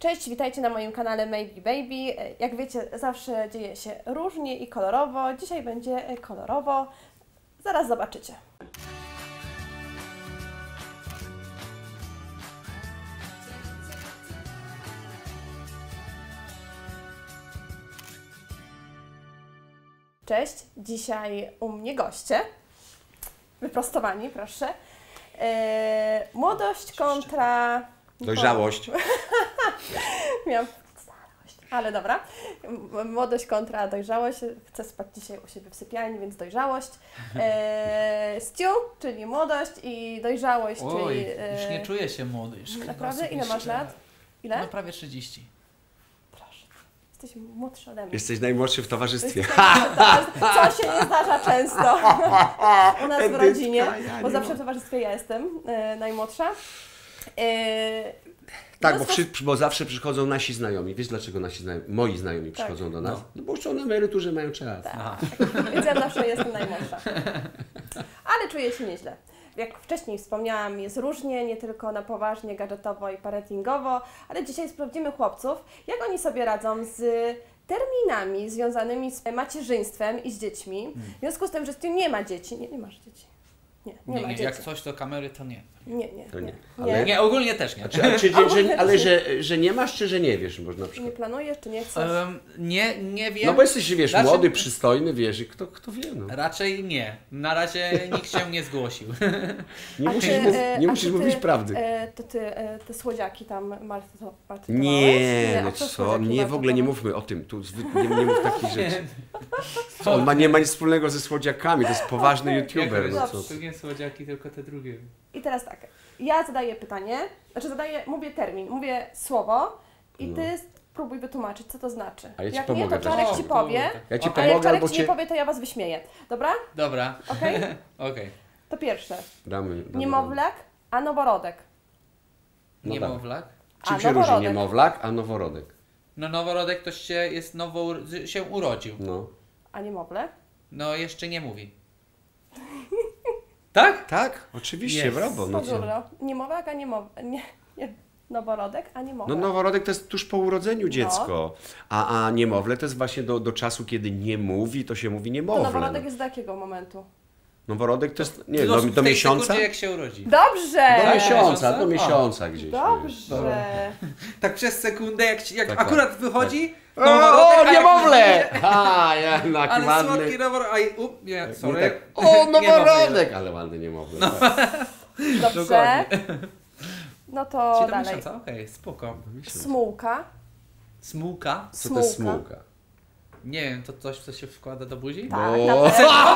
Cześć, witajcie na moim kanale Maybe Baby. Jak wiecie, zawsze dzieje się różnie i kolorowo. Dzisiaj będzie kolorowo. Zaraz zobaczycie. Cześć, dzisiaj u mnie goście. Wyprostowani, proszę. Młodość kontra... Dojrzałość. Miałam starość, ale dobra. Młodość kontra dojrzałość. Chcę spać dzisiaj u siebie w sypialni, więc dojrzałość. Stu, czyli młodość i dojrzałość, Oj, czyli... już nie czuję się młody. Już Naprawdę? Ile masz lat? Ile? No prawie 30. Proszę. Jesteś młodszy ode mnie. Jesteś najmłodszy w towarzystwie. Co się nie zdarza często u nas w rodzinie, bo zawsze w towarzystwie ja jestem najmłodsza. Tak, bo zawsze przychodzą nasi znajomi. Wiesz dlaczego moi znajomi przychodzą do nas? No bo już są na emeryturze, mają czas. Tak. Więc ja zawsze jestem najmłodsza. Ale czuję się nieźle. Jak wcześniej wspomniałam, jest różnie, nie tylko na poważnie, gadżetowo i parentingowo, ale dzisiaj sprawdzimy chłopców, jak oni sobie radzą z terminami związanymi z macierzyństwem i z dziećmi. W związku z tym, że Stu nie ma dzieci. Nie masz dzieci. Nie ma dzieci. Jak coś do kamery, to nie. To nie. Ale... Nie, ogólnie też nie. Ale że nie masz, czy że nie wiesz? Można Nie planujesz, czy nie chcesz? Nie wiem. No bo jesteś, wiesz, młody, przystojny, wiesz, i kto wie, no. Raczej nie. Na razie nikt się nie zgłosił. Nie musisz mówić prawdy. To ty te słodziaki tam martwowałeś? Nie, no co? Nie, w ogóle nie mówmy o tym. Tu nie mów takich rzeczy. On nie ma nic wspólnego ze słodziakami, to jest poważny YouTuber. No co? To nie słodziaki, tylko te drugie. I teraz tak, ja zadaję pytanie, mówię termin, mówię słowo i ty spróbuj wytłumaczyć, co to znaczy. A ja ci jak pomogę. nie, to Czarek ci powie, Ja ci a pomogę, jak Czarek albo ci nie powie, to ja was wyśmieję. Dobra? Dobra. Okej? Okej. To pierwsze. Damy. Niemowlak, a noworodek. No Niemowlak? Czym się różni niemowlak, a noworodek? No noworodek to się urodził. No. A niemowlę? No jeszcze nie mówi. Tak? Tak, oczywiście, brawo. No co? Dużo. Niemowlak, a noworodek, a niemowlak. No noworodek to jest tuż po urodzeniu dziecko, a niemowlę to jest właśnie do czasu, kiedy nie mówi, to się mówi To niemowlę. noworodek jest do jakiego momentu? Noworodek to jest, nie, w do tej miesiąca? sekundzie, jak się urodzi. Dobrze! Do miesiąca gdzieś. Dobrze. Tak przez sekundę, jak Tak, akurat wychodzi, O, niemowlę! A, jednak ale ładny. słodki noworodek. Nie, sorry. Nie tak, o, noworodek! Ale ładny niemowlę. No. Dobrze. No to Czyli do dalej. miesiąca, okej, spoko. Smułka. Smułka? Co to jest smułka? Nie wiem, to coś, co się wkłada do buzi? Tak, O. na pewno.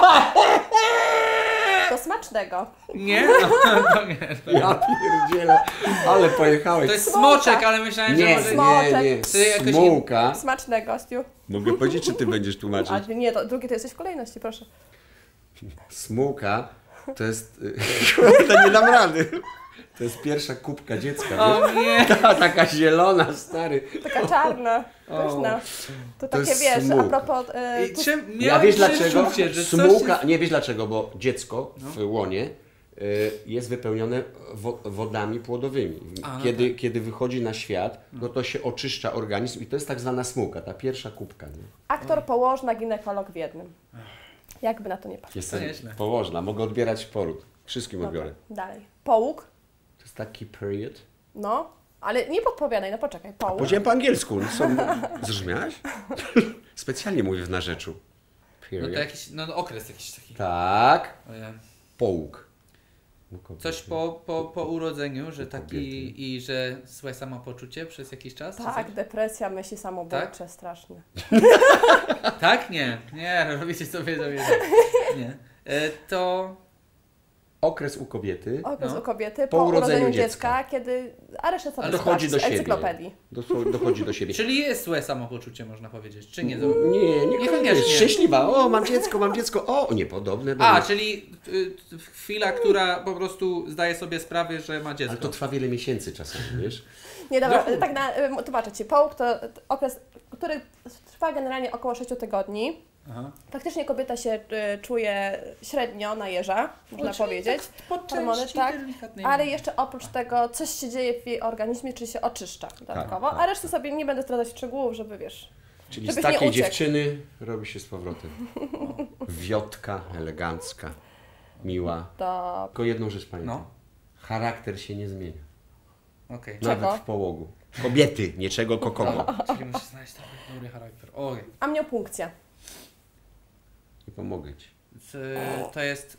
Do smacznego. Nie? To nie. Ja pierdzielę, ale pojechałeś. To jest Smułka. smoczek, ale myślałem, że Nie, może... Smoczek. nie. Ty jakoś Smułka. Smacznego, Stu. Mogę powiedzieć, czy ty będziesz tłumaczyć? A nie, to drugie to jesteś w kolejności, proszę. Smułka to jest... Kurde, nie dam rady. To jest pierwsza kubka dziecka, wiesz? O nie! Taka zielona, stary. Taka czarna, pyszna. To takie, jest wiesz, smułka. a propos... Ja wiesz dlaczego? Przeczucie, że Smułka, nie wiesz dlaczego, bo dziecko w łonie jest wypełnione wodami płodowymi. Kiedy wychodzi na świat, no to się oczyszcza organizm i to jest tak zwana smułka, ta pierwsza kubka. Nie? Aktor, położna, ginekolog w jednym. Jakby na to nie patrzeć. Jestem nieźle. położna, mogę odbierać poród. Wszystkim odbiorę. Dalej. Połóg. To jest taki period. No, ale nie podpowiadaj, no poczekaj. Połóg. Powiedziałem po angielsku. Zrozumiałaś? Specjalnie mówię w narzeczu. No Period. to jakiś, okres jakiś taki. Tak. Ojej. Połóg. Coś po urodzeniu, że taki i że złe samopoczucie przez jakiś czas? Tak, depresja, myśli samobójcze, Tak? strasznie. Tak? Nie. Nie, robicie sobie Nie. To... Okres u kobiety. Okres No. u kobiety Po po urodzeniu urodzeniu dziecka. dziecka, kiedy... A resztę sobie Dochodzi do sprawdź z siebie. encyklopedii. Dochodzi do siebie. Czyli jest złe samopoczucie, można powiedzieć, czy nie? Nie, Niekoniecznie. jest szczęśliwa. O, mam dziecko. O, niepodobne do A, mnie. czyli chwila, która po prostu zdaje sobie sprawę, że ma dziecko. Ale to trwa wiele miesięcy czasami, wiesz? Nie, dobra, No. tak tłumaczę Ci. Połóg to okres, który trwa generalnie około 6 tygodni. Aha. Faktycznie kobieta się czuje średnio na jeża, można powiedzieć. Hormony, tak, ale jeszcze oprócz tego coś się dzieje w jej organizmie, czyli się oczyszcza dodatkowo, a resztę sobie nie będę zdradzać szczegółów, żeby wiesz... Czyli z takiej dziewczyny robi się z powrotem. Wiotka, elegancka, miła. To... Tylko jedną rzecz pamiętam. Charakter się nie zmienia. Okay. Nawet w połogu. Kobiety, niczego kokomo. Czyli musisz znaleźć dobry charakter. Okay. Amniopunkcja. I pomogę Ci. To jest...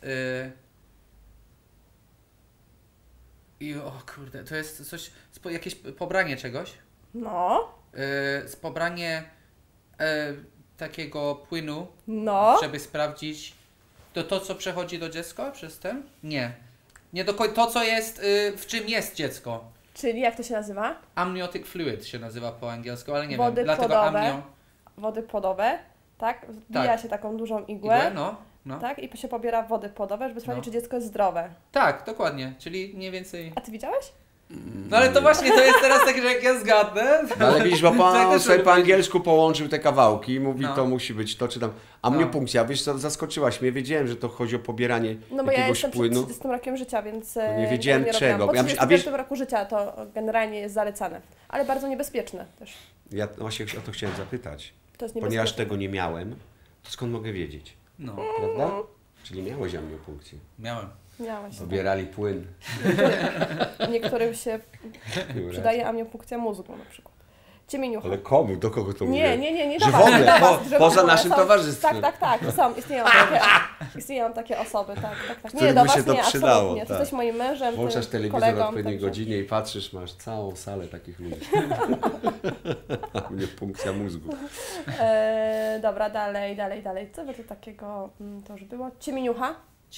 o kurde, to jest coś... Jakieś pobranie czegoś? No. Pobranie takiego płynu, żeby sprawdzić to, co przechodzi do dziecka przez ten? Nie. Nie do końca. To, co jest, w czym jest dziecko. Czyli jak to się nazywa? Amniotic fluid się nazywa po angielsku, ale nie wody wiem. Dlatego płodowe, wody płodowe, tak? Wbija się taką dużą igłę, tak? I się pobiera wody płodowe, żeby sprawdzić, czy dziecko jest zdrowe. Tak, dokładnie. Czyli mniej więcej... A Ty widziałeś? No ale to właśnie to jest teraz tak, że jak ja zgadnę... No ale widzisz, bo pan sobie po angielsku połączył te kawałki i mówi, to musi być to, czy tam... Amniopunkcja, wiesz co, zaskoczyłaś mnie, wiedziałem, że to chodzi o pobieranie jakiegoś płynu. No bo ja jestem przed 30 rokiem życia, więc... nie wiedziałem czego. Po 30 roku życia to generalnie jest zalecane, ale bardzo niebezpieczne też. Ja właśnie o to chciałem zapytać. To jest ponieważ tego nie miałem, to skąd mogę wiedzieć? No. Prawda? Czyli miałeś amniopunkcję. Miałem. Miałeś. Pobierali płyn. Niektórym się przydaje amniopunkcja mózgu na przykład. Ciemieniucha. Ale komu? Do kogo to mówię? Nie. Że w ogóle, poza naszym towarzystwem. Tak. Istnieją takie osoby, tak. Nie, do was się to nie, przydało. Absolutnie. Ty jesteś moim mężem, włączasz telewizor kolegą, o odpowiedniej godzinie i patrzysz, masz całą salę takich ludzi. Amniopunkcja mózgu. Dobra, dalej. Co by tu takiego to już było? Ciemieniucha.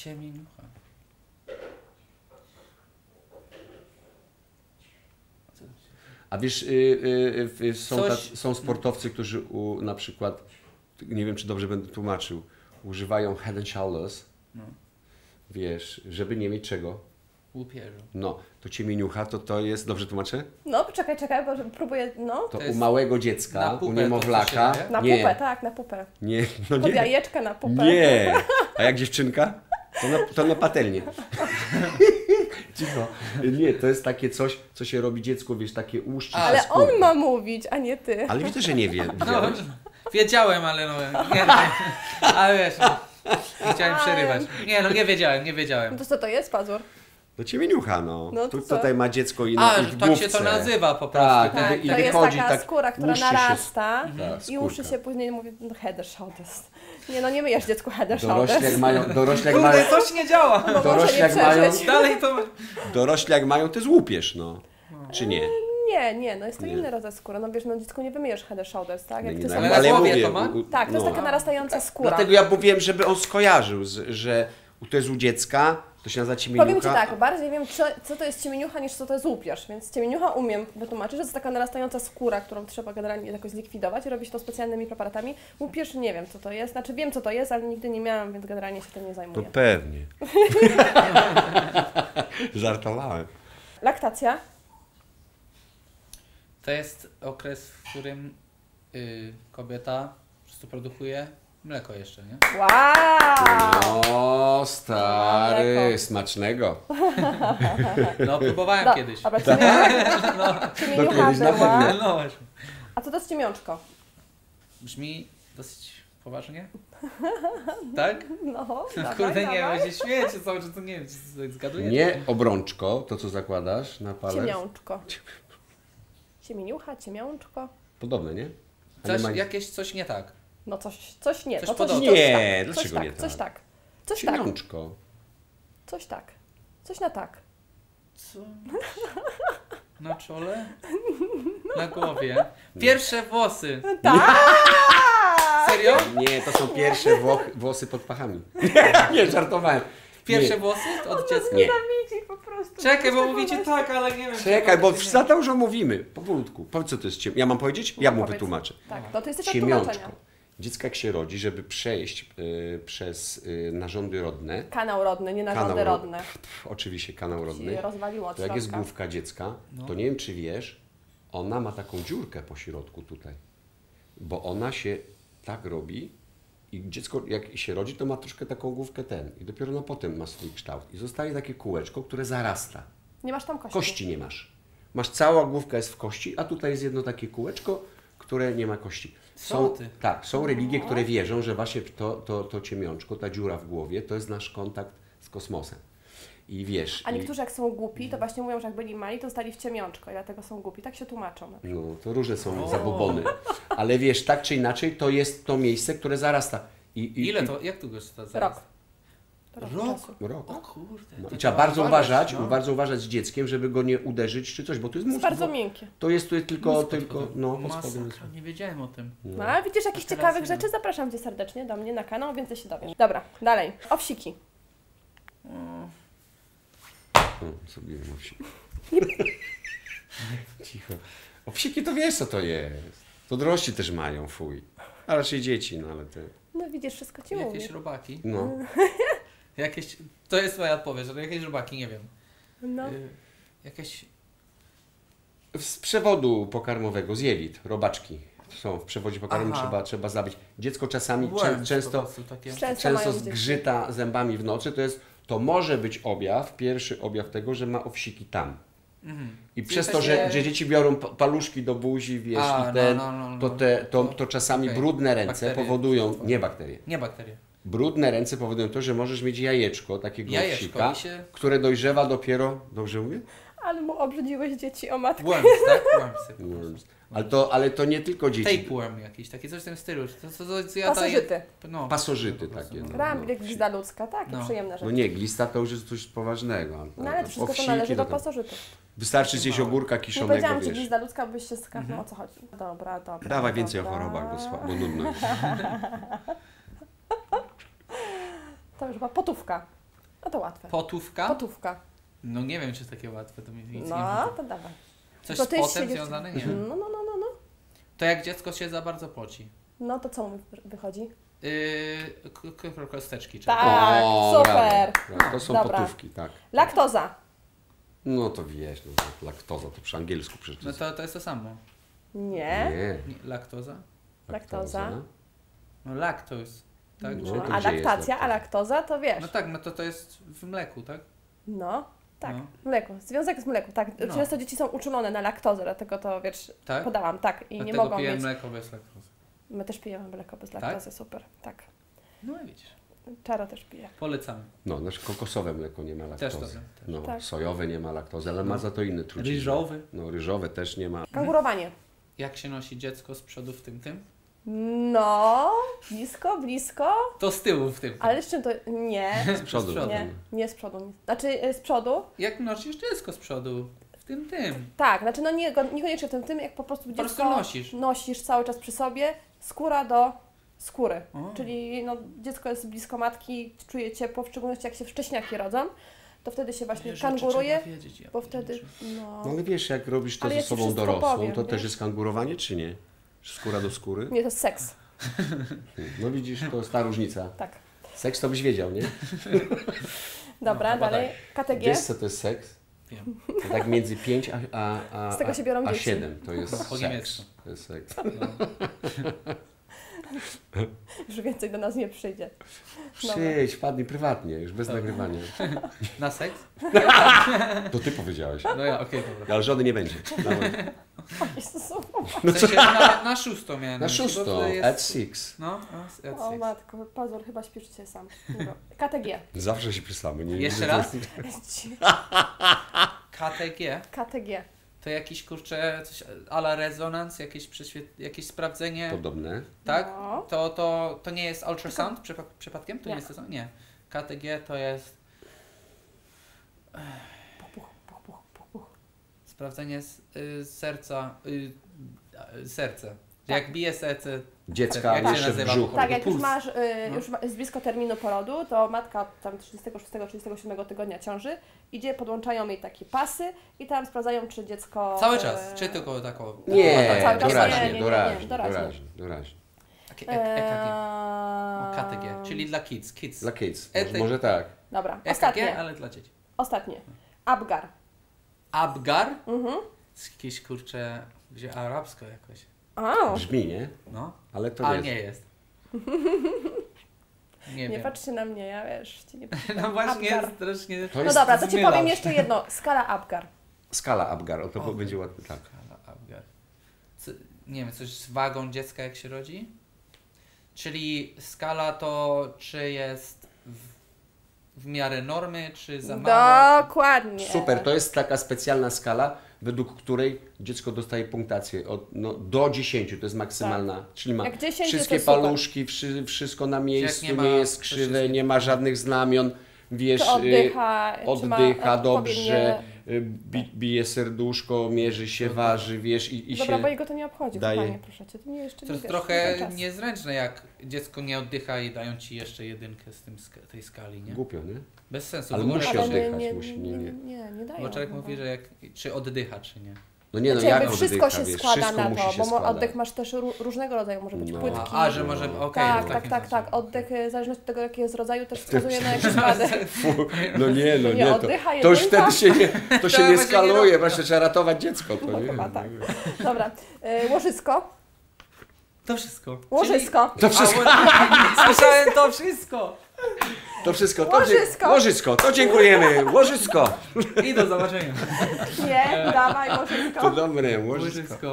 A wiesz, są sportowcy, którzy na przykład, nie wiem czy dobrze będę tłumaczył, używają head and shoulders, wiesz, żeby nie mieć czego? Łupieżu. No, to ciemieniucha to jest, dobrze tłumaczę? No, czekaj, bo próbuję, To u małego dziecka, u niemowlaka. Na pupę, tak, na pupę. Nie, Pod jajeczkę na pupę. Nie, a jak dziewczynka? To na patelnię. Cicho. Nie, to jest takie coś, co się robi dziecku, wiesz, takie łuszczy. Ale on ma mówić, a nie ty. Ale widzę, że nie wiem. Wiedziałem, ale nie. Ale wiesz, nie chciałem przerywać. Nie wiedziałem. To co to jest, Pazur? To ciemieniucha, tutaj ma dziecko i w tak się to nazywa po prostu. Tak, i to jest taka skóra, która narasta i uszy się później mówi, head and shoulders. Nie myjesz dziecku head and shoulders. Dorośli jak mają... coś nie działa. Dorośli jak mają, to złupiesz, Czy nie? Nie, jest to inny rodzaj skóry. Wiesz, dziecku nie wymyjesz head and shoulders, tak? Jak ty ale ja mówię, to ma? Tak, to jest taka narastająca skóra. Dlatego ja mówiłem, żeby on skojarzył, że to jest u dziecka, to się nazywa ciemieniucha. Powiem Ci tak, bardziej wiem, co to jest ciemieniucha, niż co to jest łupież. Więc ciemieniucha umiem wytłumaczyć, że to jest taka narastająca skóra, którą trzeba generalnie jakoś zlikwidować i robi się to specjalnymi preparatami. Łupież nie wiem, co to jest. Znaczy wiem, co to jest, ale nigdy nie miałam, więc generalnie się tym nie zajmuję. To pewnie. Żartowałem. Laktacja. To jest okres, w którym kobieta po prostu produkuje mleko jeszcze, nie? Wow! O, stary, smacznego. No, próbowałem kiedyś. Dobra, ciemieniucha kiedyś na była. pewno. No właśnie. A co to jest ciemiączko? Brzmi dosyć poważnie. Tak? No, kurde, nie wiem, się śmiejecie cały czas, to nie wiem, czy zgadujecie. Nie obrączko, to co zakładasz na palec. Ciemiączko. Ciemieniucha, ciemiączko. Podobne, nie? Coś nie tak. No coś nie. Coś to podobne. Nie, dlaczego nie tak? Coś tak. Ciemiączko. Coś tak. Coś na tak. Co? Na czole? Na głowie? Pierwsze włosy. Tak! Serio? Nie, to są pierwsze włosy pod pachami. Nie, żartowałem. Pierwsze włosy od dziecka? Nie. Po prostu. Czekaj, bo mówicie tak, ale nie wiem. Czekaj, bo za to już mówimy. Powolutku. Powiedz, co to jest Ja mam powiedzieć? Ja mu wytłumaczę. Tak, to jest jeszcze ciemiączko. Dziecko jak się rodzi, żeby przejść przez narządy rodne. Kanał rodny, nie narządy rodne. Oczywiście kanał rodny. Się rozwaliło od to jak jest środka. główka dziecka, to nie wiem czy wiesz, ona ma taką dziurkę po środku tutaj. Bo ona się tak robi, I dziecko jak się rodzi, to ma troszkę taką główkę i dopiero potem ma swój kształt. I zostaje takie kółeczko, które zarasta. Nie masz tam kości. Kości nie masz. Cała główka jest w kości, a tutaj jest jedno takie kółeczko, które nie ma kości. Są religie, które wierzą, że właśnie to ciemiączko, ta dziura w głowie, to jest nasz kontakt z kosmosem. I wiesz... A niektórzy jak są głupi, to właśnie mówią, że jak byli mali, to stali w ciemiączko i dlatego są głupi. Tak się tłumaczą. No, to różne są zabobony. Ale wiesz, tak czy inaczej, to jest to miejsce, które zarasta. Ile to? Jak długo się to zarasta? Rok. O kurde. No, i trzeba bardzo uważać z dzieckiem, żeby go nie uderzyć czy coś, bo to jest mózg. Bardzo miękkie. To jest tylko pod spodem. Nie wiedziałem o tym. No, a widzisz jakichś ciekawych rzeczy? Zapraszam Cię serdecznie do mnie na kanał, więcej się dowiesz. Dobra, dalej. Owsiki. Zrobiłem owsiki. Cicho. Owsiki to wiesz, co to jest. To dorośli też mają, fuj. A raczej dzieci, no ale ty... No widzisz, wszystko Ci mówię. Jakieś robaki? No. To jest moja odpowiedź, że jakieś robaki, nie wiem. No. Jakieś... Z przewodu pokarmowego, z jelit, robaczki są w przewodzie pokarmowym, trzeba zabić. Dziecko czasami często zgrzyta zębami w nocy, to może być pierwszy objaw tego, że ma owsiki tam. I przez to, że dzieci biorą paluszki do buzi, wiesz, to czasami brudne ręce powodują, nie bakterie. Brudne ręce powodują to, że możesz mieć jajeczko takiego owsika, które dojrzewa dopiero, dobrze mówię? Ale mu obrzydziłeś dzieci, o matkę. Worms, tak? Worms. Ale to nie tylko dzieci. Tapeworm jakiś, takie coś w tym stylu. Pasożyty. Pasożyty takie. Ramblik, glizda ludzka, tak, przyjemne rzeczy. No nie, glista to już jest coś poważnego. No ale to wszystko to należy do pasożytów. Wystarczy zjeść ogórka kiszonego, nie powiedziałam Ci glizda ludzka, byś się skapnął, o co chodzi. Dobra. Dawaj więcej o chorobach, bo nudno jest. To już była potówka. No to łatwe. Potówka. No nie wiem, czy jest takie łatwe, to mi nic nie No, to dawaj. Coś z potem związane? Nie. No. To jak dziecko się za bardzo poci? No to co mu wychodzi? Kosteczki. Tak, super. To są potówki, tak. Laktoza. No to wiesz, laktoza to przy angielsku przecież. No to jest to samo. Nie. Laktoza? No laktoz. Tak? No, a laktacja, a laktoza to wiesz. No tak, no to jest w mleku, tak? No, tak. Mleko. Związek z mlekiem, tak. Często dzieci są uczulone na laktozę, dlatego to wiesz, podałam, tak. I nie mogą mieć. Mleko bez laktozy. My też pijemy mleko bez laktozy, super, tak. No i widzisz. Czaro też pije. Polecamy. No, nasze kokosowe mleko nie ma laktozy. Też no, tak. Sojowe nie ma laktozy, ale ma za to inne trucizny. Ryżowy. No, ryżowe też nie ma. Kangurowanie. Jak się nosi dziecko z przodu w tym? No, blisko. To z tyłu w tym. Ale z czym to? Nie. Z przodu. Nie z przodu. Znaczy z przodu. Jak nosisz dziecko z przodu? W tym. Tak, znaczy no niekoniecznie w tym, jak po prostu dziecko nosisz cały czas przy sobie, skóra do skóry. Czyli no, dziecko jest blisko matki, czuje ciepło, w szczególności jak się wcześniaki rodzą, to wtedy się właśnie kanguruje, bo wtedy... No ale wiesz, jak robisz to ze sobą dorosłą, to też jest kangurowanie, czy nie? Skóra do skóry? Nie, to jest seks. No widzisz, to jest ta różnica. Tak. Seks to byś wiedział, nie? Dobra, dalej. KTG. Wiesz, co to jest seks? Wiem. To tak między 5 z tego się biorą a dzieci. 7 to jest po seks. To jest seks. Już więcej do nas nie przyjdzie. Przyjdź, wpadnij prywatnie, już bez nagrywania. Na seks? To ty powiedziałeś. No ja, okej, dobra. Ale żony nie będzie. No w sensie na 6 miałem. Na 6, at 6. No, at 6. O matko, Pazur, chyba śpisz się sam. KTG. Zawsze się pisamy. Nie, jeszcze raz? KTG? KTG. To jakiś, kurczę, coś a la rezonans, jakieś sprawdzenie. Podobne. Tak? No. To nie jest ultrasound przypadkiem? To nie jest to samo? Nie. KTG to jest... Puch. Sprawdzenie serca. Serce. Jak bije serce dziecka jeszcze w brzuchu. Tak, jak już masz już jest blisko terminu porodu, to matka tam 36-37 tygodnia ciąży, idzie, podłączają jej takie pasy i tam sprawdzają, czy dziecko... Cały czas? Czy tylko taką... Nie, doraźnie. EKG. KTG, czyli dla kids. Dla kids, może tak. Dobra, ostatnie. Ale dla dzieci. Ostatnie. Abgar. Abgar? Jakieś, kurczę, gdzie arabsko jakoś. Brzmi, nie? No. Ale to ale nie jest. Nie patrzcie na mnie, ja wiesz, ci nie No właśnie, Apgar. strasznie. No dobra, to ci powiem jeszcze jedno. Skala Apgar. Skala Apgar, to będzie ładne, tak. Skala Apgar. Nie wiem, coś z wagą dziecka jak się rodzi? Czyli skala czy jest w miarę normy, czy za mało? Dokładnie. Super, to jest taka specjalna skala, według której dziecko dostaje punktację do 10, to jest maksymalna, czyli ma Jak 10 wszystkie to super. paluszki, wszystko na miejscu, nie nie, ma, jest krzywe, nie ma żadnych znamion, wiesz, Czy oddycha, czy ma oddycha odpowiednie- dobrze, bije serduszko, mierzy się, waży, wiesz, i Dobra, się bo jego to nie obchodzi, daje. kochanie, proszę cię. To nie jeszcze To nie jest wiesz, trochę nie ten czas. niezręczne, jak dziecko nie oddycha i dają ci jeszcze jedynkę z tej skali, nie? głupio, nie? Bez sensu. Ale w ogóle musi Ale oddychać, nie, musi, nie dają. Bo człowiek no. mówi, że czy oddycha, czy nie. No nie, no Znaczy, jak jakby wszystko oddycha, się wiesz, składa wszystko na musi to, się bo składać. oddech masz też różnego rodzaju, może być No. płytki. Że może, okej. Tak, w tak, takim tak, razie. tak. Oddech, w zależności od tego, jaki jest rodzaju, też wskazuje na jakiś składy. No nie, no Nie nie, oddycha, to już jedynka. wtedy się nie, to się Trzeba nie będzie skaluje, nie właśnie trzeba ratować dziecko. To nie, Chyba tak. Dobra, łożysko. To wszystko. Łożysko. To wszystko. Słyszałem to wszystko. To wszystko. Łożysko. Łożysko, to dziękujemy. Łożysko. I do zobaczenia. Nie, dawaj To łożysko. dobre, łożysko. Łożysko.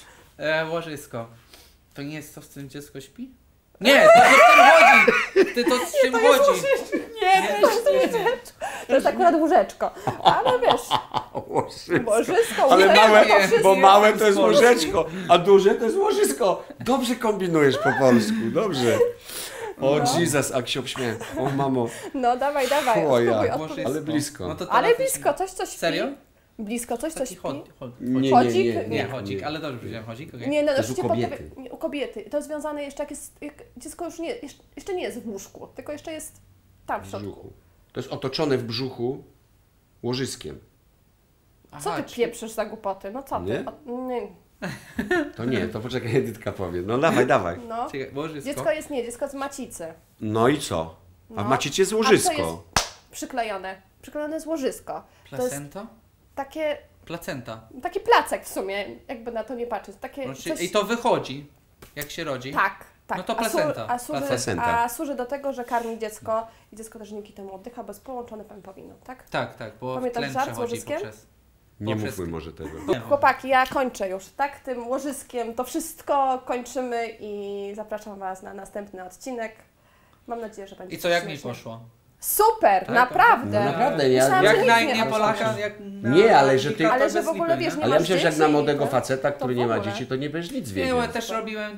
Łożysko. To nie jest to, z czym dziecko śpi? Nie, to z czym chodzi. Ty to z czym chodzi? Nie, to jest łóżeczko. To jest akurat łóżeczko. Ale wiesz, Łożysko. łożysko, Ale łóżeczko, małe, to wszystko. bo małe to jest łożeczko, a duże to jest łożysko. Dobrze kombinujesz po polsku, dobrze. O Jesus, jak się obśmiałem. O mamo, No dawaj, dawaj, O, ja. spróbuj Łożysko. odpowiedz. ale blisko. No to Ale teraz- blisko, coś co śpi. Serio? Blisko, coś co Taki śpi. Nie, Chodzik? nie, nie, Nie, chodzik, ale dobrze powiedziałem chodzik, okej. Nie, no To jest u już ci kobiety. podpowiem- nie, u kobiety. To jest związane jeszcze jak dziecko już nie, jeszcze nie jest w łóżku, tylko jeszcze jest tam w W środku. brzuchu. To jest otoczone w brzuchu łożyskiem. Co Aha, ty pieprzysz za głupoty? No co ty? Nie? Nie. To nie, to poczekaj, Edytka powie. No dawaj, dawaj. No. Czekaj, łożysko. Dziecko z macicy. No i co? A No. w macicie jest A co łożysko. jest przyklejone? Przyklejone jest łożysko. To jest Placenta? takie, Placenta. taki placek w sumie, jakby na to nie patrzeć. Takie No, coś... I to wychodzi, jak się rodzi. Tak, tak. No to placenta. Placenta. A służy do tego, że karmi dziecko i dziecko też dzięki temu oddycha, bo jest połączone pępowiną, tak? Tak, bo Pamiętasz tlen żart z przechodzi łożyskiem? poprzez... Nie poprzez- mówmy może tego. Chłopaki, ja kończę już, tak? Tym łożyskiem to wszystko kończymy i zapraszam Was na następny odcinek. Mam nadzieję, że będzie I co, jak mi śmiesznie. poszło? Super, Tak? naprawdę. No naprawdę, ja- Myślałam, że Jak nic na nie nie odpuszczę. Polaka, jak na... Nie, ale że ty- Ale że w ogóle, wiesz, nie Ale ja masz myślę, że jak na dzieci, młodego to- faceta, który to nie w ma ogóle. dzieci, to nie będziesz nic Nie, wiedział. ja też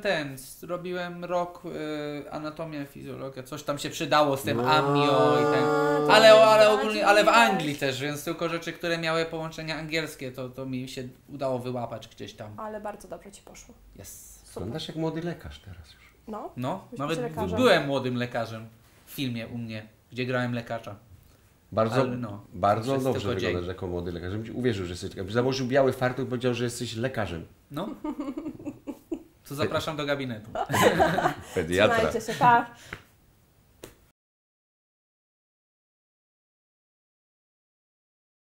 robiłem rok anatomię, fizjologię, coś tam się przydało z tym No. amnio i ten. to Ale jest ogólnie, ale w bardziej Anglii też, więc tylko rzeczy, które miały połączenia angielskie, to mi się udało wyłapać gdzieś tam. Ale bardzo dobrze Ci poszło. Yes. Wyglądasz jak młody lekarz teraz już. No. No, Byś nawet lekarzem. byłem młodym lekarzem w filmie u mnie, gdzie grałem lekarza. Bardzo, Ale no, bardzo to jest dobrze tylko wyglądasz dzień. jako młody lekarz. Żebym ci uwierzył, że jesteś lekarzem. Założył biały fartuch i powiedział, że jesteś lekarzem. No. To zapraszam do gabinetu. Pediatra. Trzymajcie się, pa.